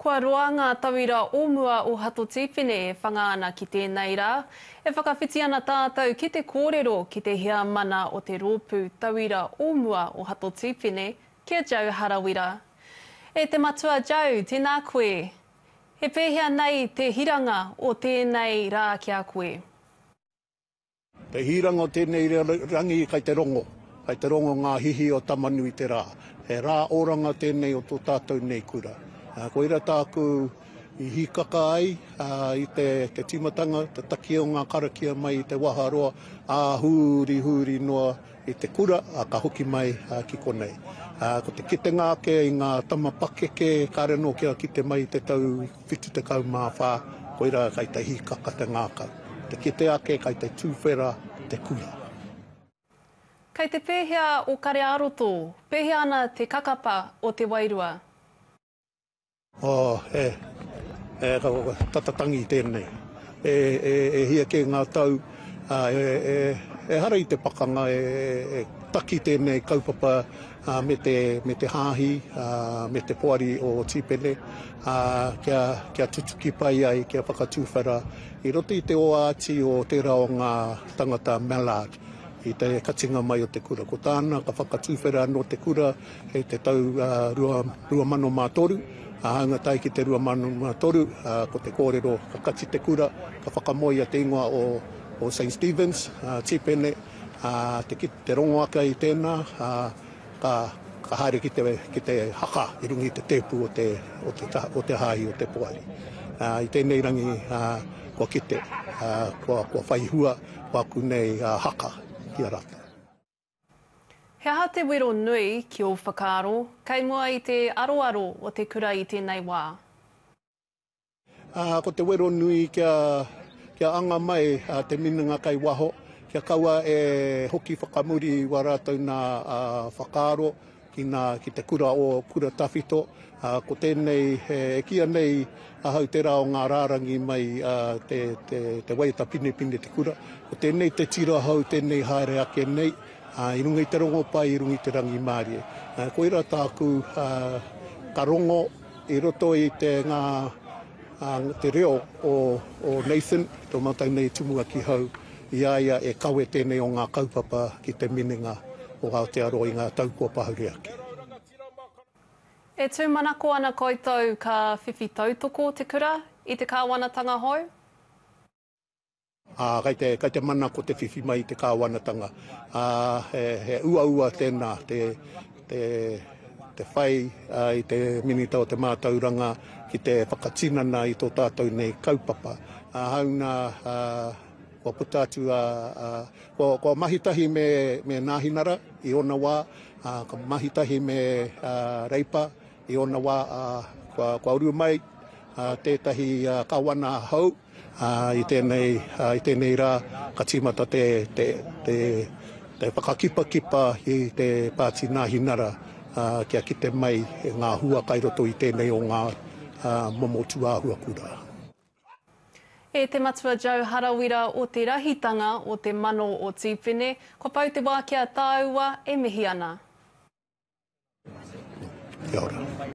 Kua roa ngā tauira ōmua o Hato Tīwhine e whanga ana ki tēnei rā. E whakawhiti ana tātou ki te kōrero ki te hea mana o te rōpū tauira ōmua o Hato Tīwhine, kia Jau Harawira. E te matua Jau, tēnā koe. He pēhea nei te hiranga o tēnei rā ki a koe. Te hiranga o tēnei rangi kai te rongo. Kai te rongo ngā hihi o tamanui te rā. He rā oranga tēnei o tō tātou nei kura. Koira tāku i hikaka ai i te timatanga, te taki o ngā karakia mai i te waharoa, huri noa i te kura, ka hoki mai ki konei. Ko te kitenga ke i ngā tamapakeke, ka reno kia kite mai i te tau whitu te kau mā whā, koira kai te hikaka te ngākau. Te kite ake kai te tūwhera te kura. Kei te pēhea o Kare Aroto, pēhea ana te kakapa o te Wairua. Tatatangi tēnei. Hia ke ngā tau, hara i te pakanga, taki tēnei kaupapa me te hāhi, me te poari o Tīpene, kia tutuki pai ai, kia whakatūwhara. I roto i te oāti o te rao ngā tangata Mallard, i te katinga mai o te kura. Ko tāna, ka whakatūwhera no te kura, hei te tau rua mano mātoru, hanga tai ki te rua mano mātoru, ko te kōrero ka kati te kura, ka whakamoia te ingoa o St. Stephen's, Tīpene, te rongo aka i tēnā, ka haere ki te haka i rungi te tepu o te hāhi o te poari. I tēnei rangi kua kite, kua whaihua, kua kunei haka ki a rata. He aha te wero nui ki o whakaaro, kei mua i te aroaro o te kura i tēnei wā? Ko te wero nui kia anga mai te minanga kai waho, kia kaua e hoki whakamuri wa rātou nā whakaaro ki te kura o kura tawhito. Ko tēnei, e kia nei ahau te rao ngā rārangi mai te waita pine te kura. Ko tēnei te tira hau, tēnei haere ake nei, i runga i te rongo pai, i runga i te rangi mārie. Koira tāku ka rongo i roto i te reo o Nathan, tō mātai nei tumua ki hau, i aia e kawe tēnei o ngā kaupapa ki te minenga o Aotearoa i ngā taukua pahuri ake. E tūmanako ana koutou ka whiwhi tautoko te kura i te kāwanatanga hou? Kai te mana ko te whiwhi mai te kāwanatanga. He ua tēnā, te whai i te minita o te mātauranga ki te whakatinana i tō tātou nei kaupapa. Hauna, kua putatu, kua mahitahi me Nāhinara i ona wā, kua mahitahi me Reipa i ona wā, kua uru mai tētahi kawana hau, i tēnei rā, ka tīmata te whakakipa i te pāti Nāhinara, kia kite mai ngā hua kai roto i tēnei o ngā momotu āhua kura. E te matua Jau Harawira o te rahitanga o te mano o Tīwhine, ko pau te wā kia tāua e mihi ana. Kia ora.